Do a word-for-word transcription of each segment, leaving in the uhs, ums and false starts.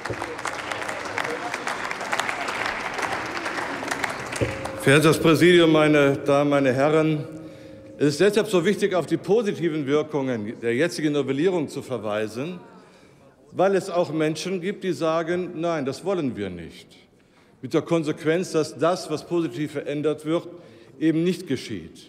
Verehrtes Präsidium, meine Damen, meine Herren! Es ist deshalb so wichtig, auf die positiven Wirkungen der jetzigen Novellierung zu verweisen, weil es auch Menschen gibt, die sagen, nein, das wollen wir nicht. Mit der Konsequenz, dass das, was positiv verändert wird, eben nicht geschieht.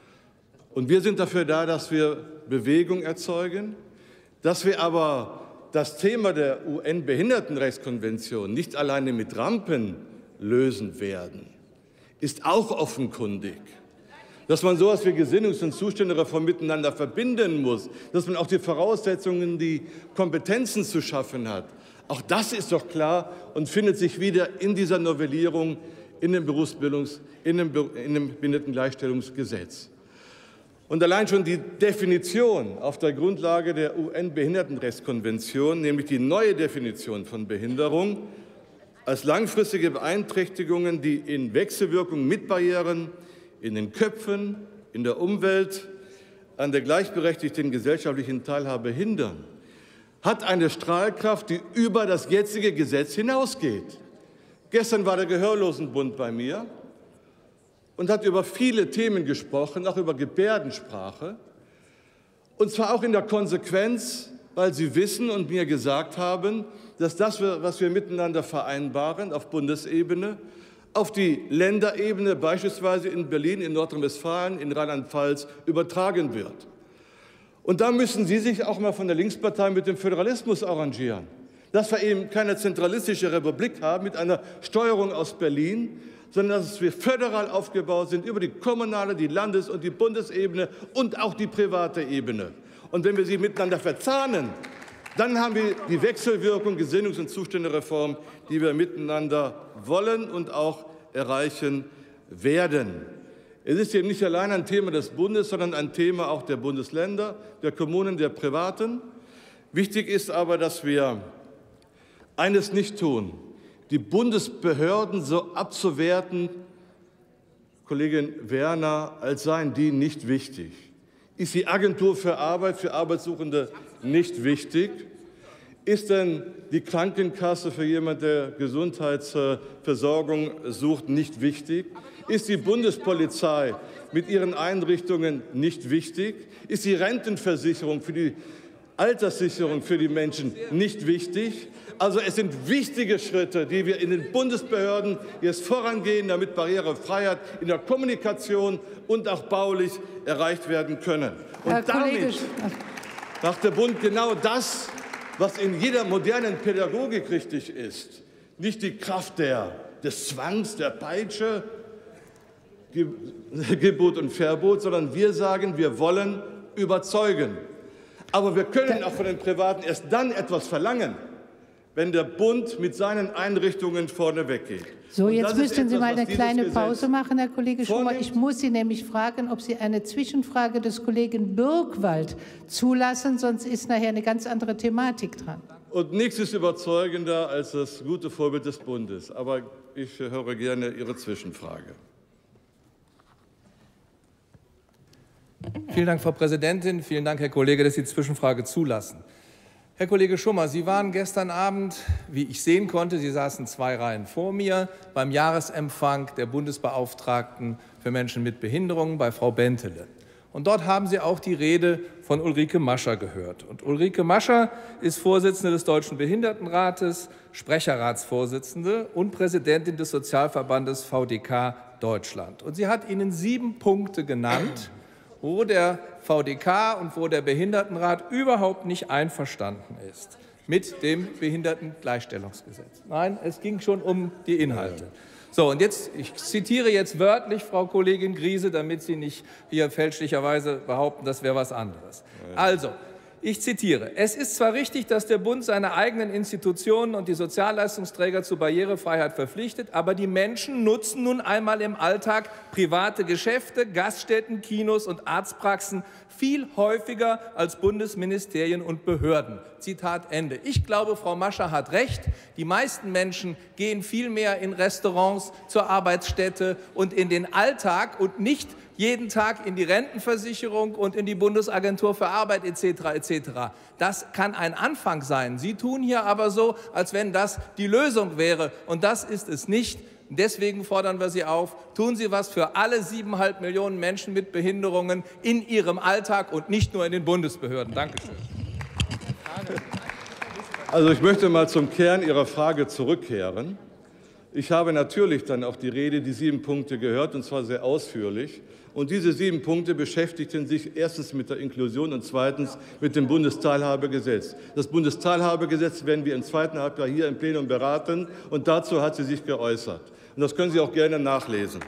Und wir sind dafür da, dass wir Bewegung erzeugen, dass wir aber das Thema der U N-Behindertenrechtskonvention nicht alleine mit Rampen lösen werden, ist auch offenkundig. Dass man so etwas wie Gesinnungs- und Zuständereform miteinander verbinden muss, dass man auch die Voraussetzungen, die Kompetenzen zu schaffen hat, auch das ist doch klar und findet sich wieder in dieser Novellierung in dem Berufsbildungs-, in dem, in dem Behindertengleichstellungsgesetz. Und allein schon die Definition auf der Grundlage der U N-Behindertenrechtskonvention, nämlich die neue Definition von Behinderung, als langfristige Beeinträchtigungen, die in Wechselwirkung mit Barrieren in den Köpfen, in der Umwelt, an der gleichberechtigten gesellschaftlichen Teilhabe hindern, hat eine Strahlkraft, die über das jetzige Gesetz hinausgeht. Gestern war der Gehörlosenbund bei mir und hat über viele Themen gesprochen, auch über Gebärdensprache, und zwar auch in der Konsequenz, weil sie wissen und mir gesagt haben, dass das, was wir miteinander vereinbaren auf Bundesebene, auf die Länderebene, beispielsweise in Berlin, in Nordrhein-Westfalen, in Rheinland-Pfalz, übertragen wird. Und da müssen Sie sich auch mal von der Linkspartei mit dem Föderalismus arrangieren, dass wir eben keine zentralistische Republik haben mit einer Steuerung aus Berlin, sondern dass wir föderal aufgebaut sind über die kommunale, die Landes- und die Bundesebene und auch die private Ebene. Und wenn wir sie miteinander verzahnen, dann haben wir die Wechselwirkung, Gesinnungs- und Zuständereform, die wir miteinander wollen und auch erreichen werden. Es ist eben nicht allein ein Thema des Bundes, sondern ein Thema auch der Bundesländer, der Kommunen, der Privaten. Wichtig ist aber, dass wir eines nicht tun, die Bundesbehörden so abzuwerten, Kollegin Werner, als seien die nicht wichtig. Ist die Agentur für Arbeit für Arbeitssuchende nicht wichtig? Ist denn die Krankenkasse für jemanden, der Gesundheitsversorgung sucht, nicht wichtig? Ist die Bundespolizei mit ihren Einrichtungen nicht wichtig? Ist die Rentenversicherung für die Alterssicherung für die Menschen nicht wichtig? Also es sind wichtige Schritte, die wir in den Bundesbehörden jetzt vorangehen, damit Barrierefreiheit in der Kommunikation und auch baulich erreicht werden können. Und Herr damit Kollege, macht der Bund genau das, was in jeder modernen Pädagogik richtig ist. Nicht die Kraft der, des Zwangs, der Peitsche, Gebot und Verbot, sondern wir sagen, wir wollen überzeugen. Aber wir können auch von den Privaten erst dann etwas verlangen, wenn der Bund mit seinen Einrichtungen vorne weggeht. So, jetzt müssten Sie mal eine kleine Pause machen, Herr Kollege Schumer. Ich muss Sie nämlich fragen, ob Sie eine Zwischenfrage des Kollegen Birkwald zulassen, sonst ist nachher eine ganz andere Thematik dran. Und nichts ist überzeugender als das gute Vorbild des Bundes. Aber ich höre gerne Ihre Zwischenfrage. Vielen Dank, Frau Präsidentin. Vielen Dank, Herr Kollege, dass Sie die Zwischenfrage zulassen. Herr Kollege Schumer, Sie waren gestern Abend, wie ich sehen konnte, Sie saßen zwei Reihen vor mir, beim Jahresempfang der Bundesbeauftragten für Menschen mit Behinderungen bei Frau Bentele. Und dort haben Sie auch die Rede von Ulrike Mascher gehört. Und Ulrike Mascher ist Vorsitzende des Deutschen Behindertenrates, Sprecherratsvorsitzende und Präsidentin des Sozialverbandes V D K Deutschland. Und sie hat Ihnen sieben Punkte genannt, wo der V D K und wo der Behindertenrat überhaupt nicht einverstanden ist mit dem Behindertengleichstellungsgesetz. Nein, es ging schon um die Inhalte. So, und jetzt, ich zitiere jetzt wörtlich Frau Kollegin Griese, damit Sie nicht hier fälschlicherweise behaupten, das wäre was anderes. Also, ich zitiere: Es ist zwar richtig, dass der Bund seine eigenen Institutionen und die Sozialleistungsträger zur Barrierefreiheit verpflichtet, aber die Menschen nutzen nun einmal im Alltag private Geschäfte, Gaststätten, Kinos und Arztpraxen viel häufiger als Bundesministerien und Behörden. Zitat Ende. Ich glaube, Frau Mascher hat recht. Die meisten Menschen gehen viel mehr in Restaurants, zur Arbeitsstätte und in den Alltag und nicht jeden Tag in die Rentenversicherung und in die Bundesagentur für Arbeit et cetera et cetera. Das kann ein Anfang sein. Sie tun hier aber so, als wenn das die Lösung wäre. Und das ist es nicht. Deswegen fordern wir Sie auf, tun Sie was für alle siebeneinhalb Millionen Menschen mit Behinderungen in ihrem Alltag und nicht nur in den Bundesbehörden. Dankeschön. Also ich möchte mal zum Kern Ihrer Frage zurückkehren. Ich habe natürlich dann auch die Rede, die sieben Punkte gehört, und zwar sehr ausführlich. Und diese sieben Punkte beschäftigten sich erstens mit der Inklusion und zweitens mit dem Bundesteilhabegesetz. Das Bundesteilhabegesetz werden wir im zweiten Halbjahr hier im Plenum beraten, und dazu hat sie sich geäußert. Und das können Sie auch gerne nachlesen.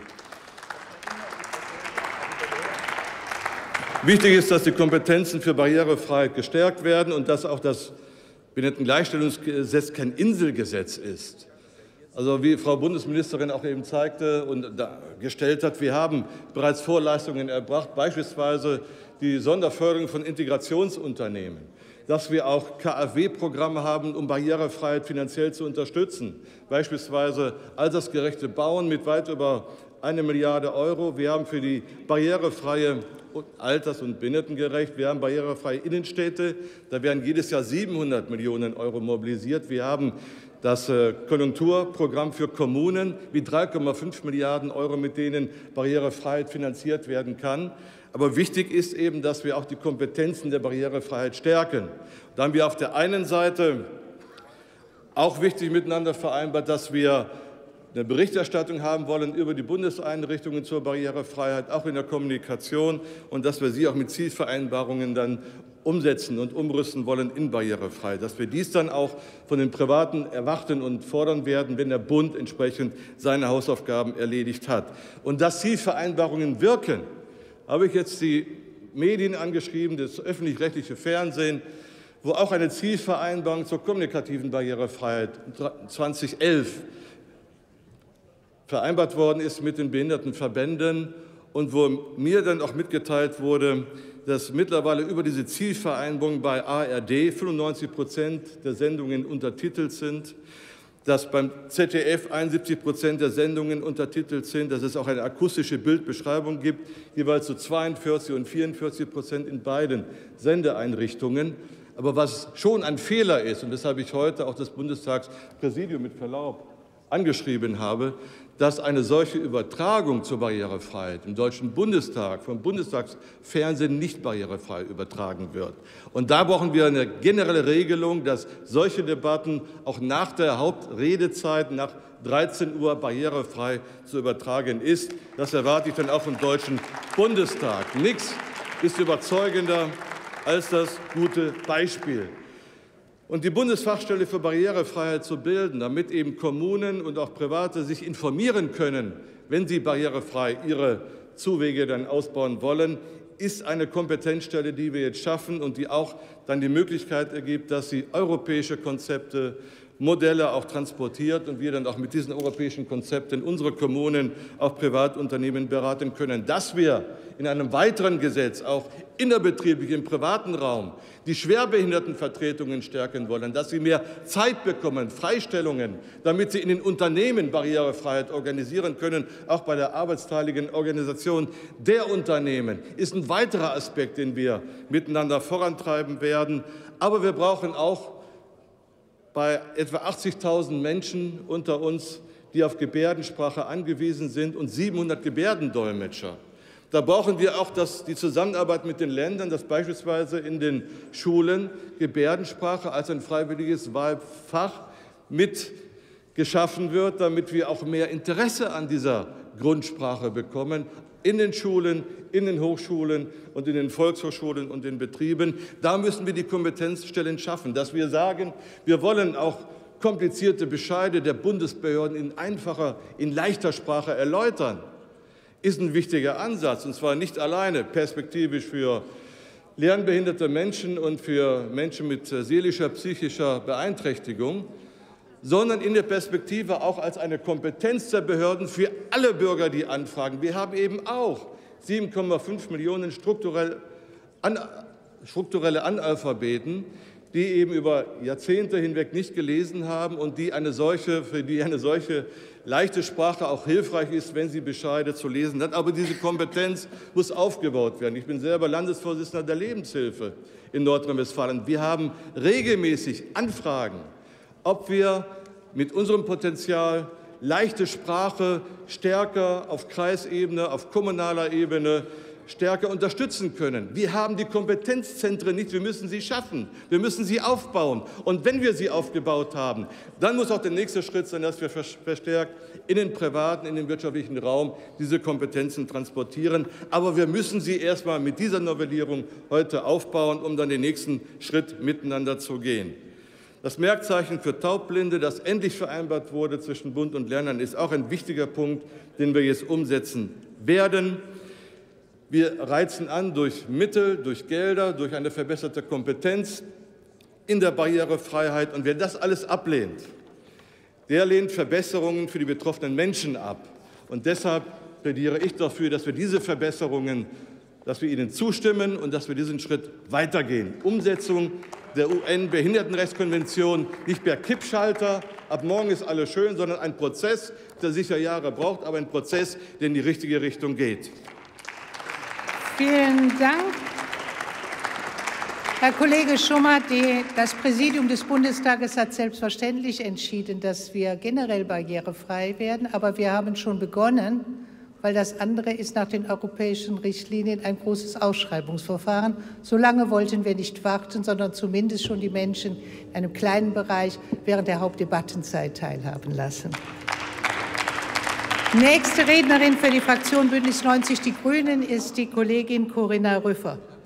Wichtig ist, dass die Kompetenzen für Barrierefreiheit gestärkt werden und dass auch das Behindertengleichstellungsgesetz kein Inselgesetz ist. Also wie Frau Bundesministerin auch eben zeigte und gestellt hat, wir haben bereits Vorleistungen erbracht, beispielsweise die Sonderförderung von Integrationsunternehmen, dass wir auch K f W-Programme haben, um Barrierefreiheit finanziell zu unterstützen, beispielsweise altersgerechte Bauen mit weit über eine Milliarde Euro. Wir haben für die barrierefreie alters- und behindertengerecht, wir haben barrierefreie Innenstädte, da werden jedes Jahr siebenhundert Millionen Euro mobilisiert. Wir haben das Konjunkturprogramm für Kommunen mit drei Komma fünf Milliarden Euro, mit denen Barrierefreiheit finanziert werden kann. Aber wichtig ist eben, dass wir auch die Kompetenzen der Barrierefreiheit stärken. Da haben wir auf der einen Seite auch wichtig miteinander vereinbart, dass wir eine Berichterstattung haben wollen über die Bundeseinrichtungen zur Barrierefreiheit, auch in der Kommunikation, und dass wir sie auch mit Zielvereinbarungen dann umsetzen und umrüsten wollen in Barrierefreiheit. Dass wir dies dann auch von den Privaten erwarten und fordern werden, wenn der Bund entsprechend seine Hausaufgaben erledigt hat. Und dass Zielvereinbarungen wirken, habe ich jetzt die Medien angeschrieben, das öffentlich-rechtliche Fernsehen, wo auch eine Zielvereinbarung zur kommunikativen Barrierefreiheit zweitausendelf vereinbart worden ist mit den Behindertenverbänden und wo mir dann auch mitgeteilt wurde, dass mittlerweile über diese Zielvereinbarung bei A R D fünfundneunzig Prozent der Sendungen untertitelt sind, dass beim Z D F einundsiebzig Prozent der Sendungen untertitelt sind, dass es auch eine akustische Bildbeschreibung gibt, jeweils zu zweiundvierzig und vierundvierzig Prozent in beiden Sendeeinrichtungen. Aber was schon ein Fehler ist, und das habe ich heute auch das Bundestagspräsidium mit Verlaub angeschrieben habe, dass eine solche Übertragung zur Barrierefreiheit im Deutschen Bundestag vom Bundestagsfernsehen nicht barrierefrei übertragen wird. Und da brauchen wir eine generelle Regelung, dass solche Debatten auch nach der Hauptredezeit, nach dreizehn Uhr barrierefrei zu übertragen ist. Das erwarte ich dann auch vom Deutschen Bundestag. Nichts ist überzeugender als das gute Beispiel. Und die Bundesfachstelle für Barrierefreiheit zu bilden, damit eben Kommunen und auch Private sich informieren können, wenn sie barrierefrei ihre Zuwege dann ausbauen wollen, ist eine Kompetenzstelle, die wir jetzt schaffen und die auch dann die Möglichkeit ergibt, dass sie europäische Konzepte, Modelle auch transportiert und wir dann auch mit diesen europäischen Konzepten unsere Kommunen, auch Privatunternehmen beraten können, dass wir in einem weiteren Gesetz auch innerbetrieblich im privaten Raum die Schwerbehindertenvertretungen stärken wollen, dass sie mehr Zeit bekommen, Freistellungen, damit sie in den Unternehmen Barrierefreiheit organisieren können, auch bei der arbeitsteiligen Organisation der Unternehmen, ist ein weiterer Aspekt, den wir miteinander vorantreiben werden. Aber wir brauchen auch bei etwa achtzigtausend Menschen unter uns, die auf Gebärdensprache angewiesen sind, und siebenhundert Gebärdendolmetscher. Da brauchen wir auch das, die Zusammenarbeit mit den Ländern, dass beispielsweise in den Schulen Gebärdensprache als ein freiwilliges Wahlfach mit geschaffen wird, damit wir auch mehr Interesse an dieser Grundsprache bekommen, in den Schulen, in den Hochschulen und in den Volkshochschulen und den Betrieben. Da müssen wir die Kompetenzstellen schaffen, dass wir sagen, wir wollen auch komplizierte Bescheide der Bundesbehörden in einfacher, in leichter Sprache erläutern. Ist ein wichtiger Ansatz, und zwar nicht alleine perspektivisch für lernbehinderte Menschen und für Menschen mit seelischer, psychischer Beeinträchtigung, sondern in der Perspektive auch als eine Kompetenz der Behörden für alle Bürger, die anfragen. Wir haben eben auch sieben Komma fünf Millionen strukturell an, strukturelle Analphabeten, die eben über Jahrzehnte hinweg nicht gelesen haben und die eine solche, für die eine solche leichte Sprache auch hilfreich ist, wenn sie Bescheide zu lesen hat. Aber diese Kompetenz muss aufgebaut werden. Ich bin selber Landesvorsitzender der Lebenshilfe in Nordrhein-Westfalen. Wir haben regelmäßig Anfragen, ob wir mit unserem Potenzial leichte Sprache stärker auf Kreisebene, auf kommunaler Ebene stärker unterstützen können. Wir haben die Kompetenzzentren nicht, wir müssen sie schaffen, wir müssen sie aufbauen. Und wenn wir sie aufgebaut haben, dann muss auch der nächste Schritt sein, dass wir verstärkt in den privaten, in den wirtschaftlichen Raum diese Kompetenzen transportieren. Aber wir müssen sie erst mal mit dieser Novellierung heute aufbauen, um dann den nächsten Schritt miteinander zu gehen. Das Merkzeichen für Taubblinde, das endlich vereinbart wurde zwischen Bund und Ländern, ist auch ein wichtiger Punkt, den wir jetzt umsetzen werden. Wir reizen an durch Mittel, durch Gelder, durch eine verbesserte Kompetenz in der Barrierefreiheit. Und wer das alles ablehnt, der lehnt Verbesserungen für die betroffenen Menschen ab. Und deshalb plädiere ich dafür, dass wir diese Verbesserungen, dass wir ihnen zustimmen und dass wir diesen Schritt weitergehen. Umsetzung der U N-Behindertenrechtskonvention nicht per Kippschalter, ab morgen ist alles schön, sondern ein Prozess, der sicher Jahre braucht, aber ein Prozess, der in die richtige Richtung geht. Vielen Dank. Herr Kollege Schummer, die, das Präsidium des Bundestages hat selbstverständlich entschieden, dass wir generell barrierefrei werden. Aber wir haben schon begonnen, weil das andere ist nach den europäischen Richtlinien ein großes Ausschreibungsverfahren. So lange wollten wir nicht warten, sondern zumindest schon die Menschen in einem kleinen Bereich während der Hauptdebattenzeit teilhaben lassen. Nächste Rednerin für die Fraktion Bündnis neunzig Die Grünen ist die Kollegin Corinna Rüffer.